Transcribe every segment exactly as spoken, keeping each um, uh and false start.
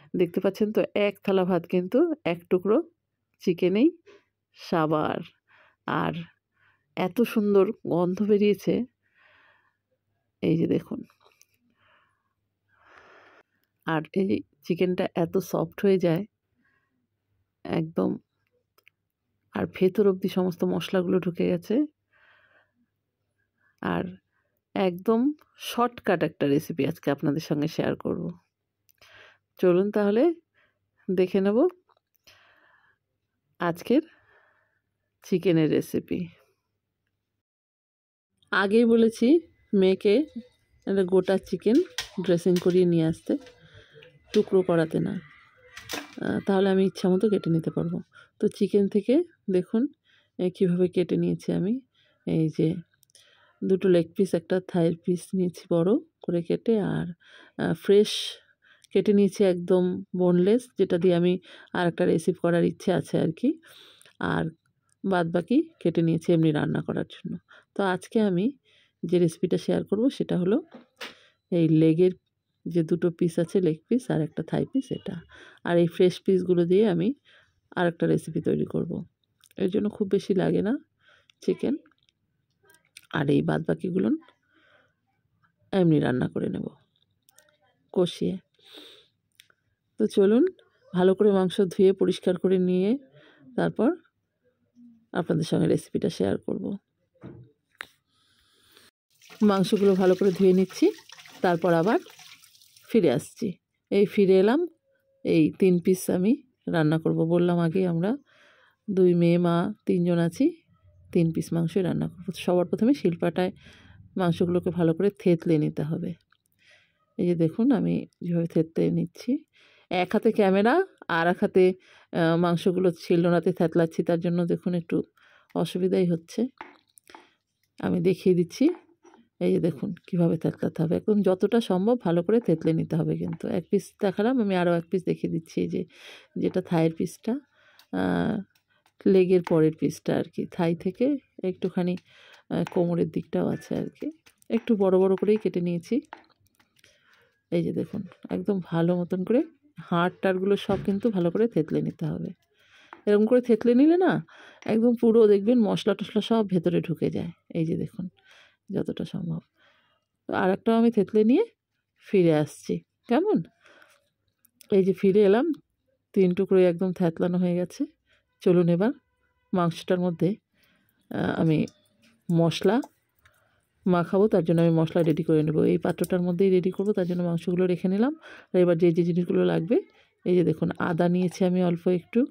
দেখতে পাচ্ছেন তো এক থালা ভাত কিন্তু এক টুকরো চিকেনেই সাবার। আর এত সুন্দর গন্ধ বেরিয়েছে, এই যে দেখুন। আর এই চিকেনটা এত সফট হয়ে যায় একদম, আর ভেতর অবধি সমস্ত মশলাগুলো ঢুকে গেছে। আর একদম শর্টকাট একটা রেসিপি আজকে আপনাদের সঙ্গে শেয়ার করব। চলুন তাহলে দেখে নেব আজকের চিকেনের রেসিপি। আগেই বলেছি মেয়েকে একটা গোটা চিকেন ড্রেসিং করিয়ে নিয়ে আসতে, টুকরো করাতে না, তাহলে আমি ইচ্ছা মতো কেটে নিতে পারবো। তো চিকেন থেকে দেখুন কীভাবে কেটে নিয়েছি আমি। এই যে দুটো লেগ পিস, একটা থাইয়ের পিস নিয়েছি বড় করে কেটে, আর ফ্রেশ কেটে নিয়েছি একদম বোনলেস, যেটা দিয়ে আমি আর একটা রেসিপি করার ইচ্ছে আছে আর কি। আর বাদ বাকি কেটে নিয়েছি এমনি রান্না করার জন্য। তো আজকে আমি যে রেসিপিটা শেয়ার করব সেটা হলো এই লেগের যে দুটো পিস আছে, লেগ পিস আর একটা থাই পিস, এটা। আর এই ফ্রেশ পিসগুলো দিয়ে আমি আর একটা রেসিপি তৈরি করব। এর জন্য খুব বেশি লাগে না চিকেন। আর এই বাদ বাকিগুলো এমনি রান্না করে নেব কষিয়ে। তো চলুন, ভালো করে মাংস ধুয়ে পরিষ্কার করে নিয়ে তারপর আপনাদের সঙ্গে রেসিপিটা শেয়ার করব। মাংসগুলো ভালো করে ধুয়ে নিচ্ছি, তারপর আবার ফিরে আসছি। এই ফিরে এলাম, এই তিন পিস আমি রান্না করব। বললাম আগে আমরা দুই মেয়ে মা তিনজন আছি, তিন পিস মাংসই রান্না করব। সবার প্রথমে শিলপাটায় মাংসগুলোকে ভালো করে থেতলে নিতে হবে। এই যে দেখুন আমি যেভাবে থেতলে নিচ্ছি, এক হাতে ক্যামেরা আর এক হাতে মাংসগুলো শিলনোড়াতে থেতলাচ্ছি, তার জন্য দেখুন একটু অসুবিধাই হচ্ছে। আমি দেখিয়ে দিচ্ছি, এই যে দেখুন কীভাবে থেতলাতে হবে। একদম যতটা সম্ভব ভালো করে থেতলে নিতে হবে। কিন্তু এক পিস দেখালাম, আমি আরও এক পিস দেখিয়ে দিচ্ছি। এই যে যেটা থাইয়ের পিসটা, লেগের পরের পিসটা আর কি, থাই থেকে একটুখানি কোমরের দিকটাও আছে আর কি, একটু বড় বড় করেই কেটে নিয়েছি। এই যে দেখুন একদম ভালো মতন করে হাড় টাড়গুলো সব কিন্তু ভালো করে থেতলে নিতে হবে। এরকম করে থেতলে নিলে না একদম পুরো দেখবেন মশলা টশলা সব ভেতরে ঢুকে যায়। এই যে দেখুন যতটা সম্ভব। তো আর একটাও আমি থেতলে নিয়ে ফিরে আসছি। কেমন? এই যে ফিরে এলাম, তিন টুকরোই একদম থেতলানো হয়ে গেছে। চলুন এবার মাংসটার মধ্যে আমি মশলা মাখাবো, তার জন্য আমি মশলা রেডি করে নেব। এই পাত্রটার মধ্যেই রেডি করব, তার জন্য মাংসগুলো রেখে নিলাম। আর এবার যে যে জিনিসগুলো লাগবে, এই যে দেখুন আদা নিয়েছি আমি অল্প একটু,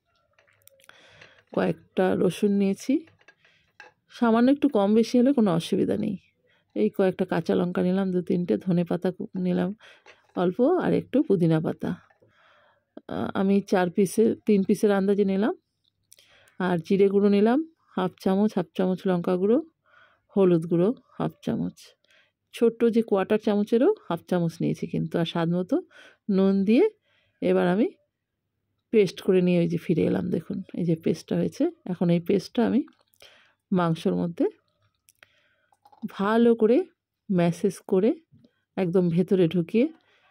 কয়েকটা রসুন নিয়েছি, সামান্য একটু কম বেশি হলে কোনো অসুবিধা নেই। এই কয়েকটা কাঁচা লঙ্কা নিলাম, দু তিনটে ধনে পাতা নিলাম অল্প, আর একটু পুদিনা পাতা। আমি চার পিসের তিন পিসের আন্দাজে নিলাম। আর জিরে গুঁড়ো নিলাম হাফ চামচ, হাফ চামচ লঙ্কা গুঁড়ো, হলুদ গুঁড়ো হাফ চামচ, ছোট্ট যে কোয়াটার চামচেরও হাফ চামচ নিয়েছি কিন্তু। আর স্বাদ মতো নুন দিয়ে এবার আমি পেস্ট করে নিয়ে ওই যে ফিরে এলাম, দেখুন এই যে পেস্টটা হয়েছে। এখন এই পেস্টটা আমি মাংসর মধ্যে ভালো করে ম্যাসেজ করে একদম ভেতরে ঢুকিয়ে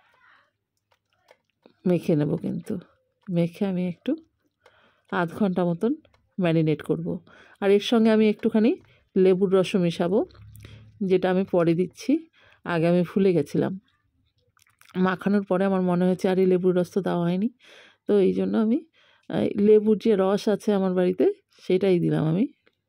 মেখে নেব। কিন্তু মেখে আমি একটু আধ ঘন্টা মতন ম্যারিনেট করব। আর এর সঙ্গে আমি একটুখানি লেবুর রসও মেশাবো, যেটা আমি পরে দিচ্ছি। আগে আমি ভুলে গেছিলাম, মাখানোর পরে আমার মনে হয়েছে আরে লেবুর রস তো দেওয়া হয়নি। তো এই জন্য আমি লেবুর যে রস আছে আমার বাড়িতে সেটাই দিলাম আমি।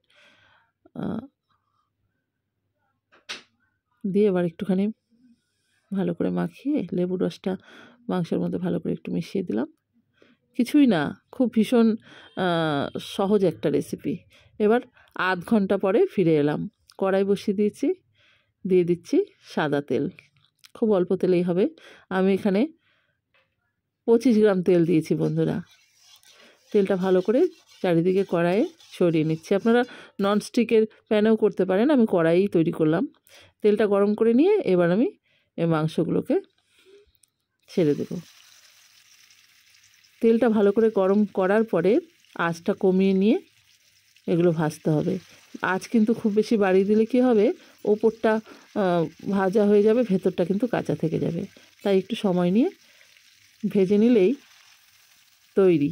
দিয়ে এবার একটুখানি ভালো করে মাখিয়ে লেবুর রসটা মাংসের মধ্যে ভালো করে একটু মিশিয়ে দিলাম। কিছুই না, খুব ভীষণ সহজ একটা রেসিপি। এবার আধ ঘন্টা পরে ফিরে এলাম, কড়াই বসিয়ে দিয়েছি, দিয়ে দিচ্ছি সাদা তেল। খুব অল্প তেলেই হবে। আমি এখানে পঁচিশ গ্রাম তেল দিয়েছি বন্ধুরা। তেলটা ভালো করে চারিদিকে কড়াইয়ে ছড়িয়ে নিচ্ছি। আপনারা ননস্টিকের প্যানেও করতে পারেন, আমি কড়াইই তৈরি করলাম। তেলটা গরম করে নিয়ে এবার আমি এই মাংসগুলোকে ছেড়ে দেব। তেলটা ভালো করে গরম করার পরে আঁচটা কমিয়ে নিয়ে এগুলো ভাজতে হবে। আঁচ কিন্তু খুব বেশি বাড়িয়ে দিলে কী হবে, ওপরটা ভাজা হয়ে যাবে, ভেতরটা কিন্তু কাঁচা থেকে যাবে। তাই একটু সময় নিয়ে ভেজে নিলেই তৈরি।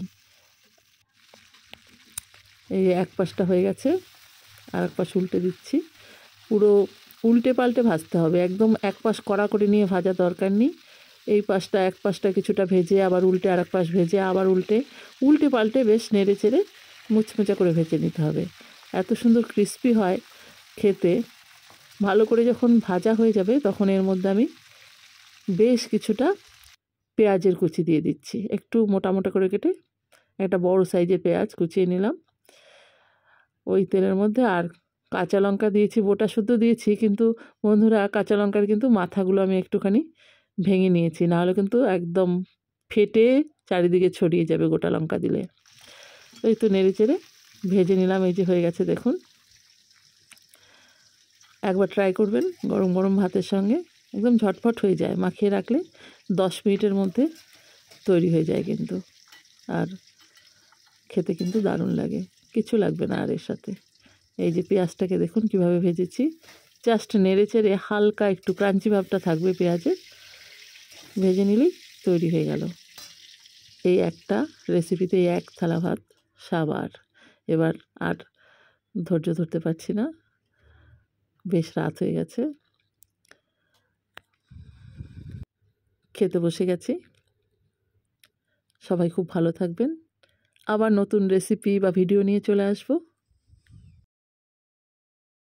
এই এক পাশটা হয়ে গেছে, আর এক পাশ উল্টে দিচ্ছি। পুরো উল্টে পাল্টে ভাজতে হবে, একদম এক পাশ কড়া করে নিয়ে ভাজা দরকার নেই। এই পাশটা এক পাশটা কিছুটা ভেজে আবার উল্টে আর এক পাশ ভেজে আবার উল্টে উল্টে পাল্টে বেশ নেড়ে চেড়ে মুচমুচা করে ভেজে নিতে হবে। এত সুন্দর ক্রিস্পি হয় খেতে। ভালো করে যখন ভাজা হয়ে যাবে তখন এর মধ্যে আমি বেশ কিছুটা পেঁয়াজের কুচি দিয়ে দিচ্ছি, একটু মোটা মোটা করে কেটে একটা বড় সাইজের পেঁয়াজ কুচিয়ে নিলাম ওই তেলের মধ্যে। আর কাঁচা লঙ্কা দিয়েছি, বোটা শুদ্ধ দিয়েছি, কিন্তু বন্ধুরা কাঁচা লঙ্কার কিন্তু মাথাগুলো আমি একটুখানি ভেঙে নিয়েছি, নাহলে কিন্তু একদম ফেটে চারিদিকে ছড়িয়ে যাবে গোটা লঙ্কা দিলে। এই তো নেড়ে চেড়ে ভেজে নিলাম, এই যে হয়ে গেছে দেখুন। একবার ট্রাই করবেন গরম গরম ভাতের সঙ্গে, একদম ঝটফট হয়ে যায়, মাখিয়ে রাখলে দশ মিনিটের মধ্যে তৈরি হয়ে যায় কিন্তু। আর খেতে কিন্তু দারুণ লাগে, কিছু লাগবে না আর এর সাথে। এই যে পেঁয়াজটাকে দেখুন কিভাবে ভেজেছি, জাস্ট নেড়ে চেড়ে হালকা একটু ক্রাঞ্চি ভাবটা থাকবে পেঁয়াজের, ভেজে নিলেই তৈরি হয়ে গেল। এই একটা রেসিপিতে এই এক থালা ভাত সাবার। এবার আর ধৈর্য ধরতে পারছি না, বেশ রাত হয়ে গেছে, খেতে বসে গেছি। সবাই খুব ভালো থাকবেন, আবার নতুন রেসিপি বা ভিডিও নিয়ে চলে আসবো।